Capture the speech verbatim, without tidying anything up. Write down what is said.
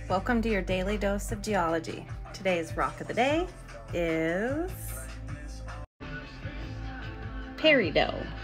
Welcome to your daily dose of geology. Today's rock of the day is Peridot.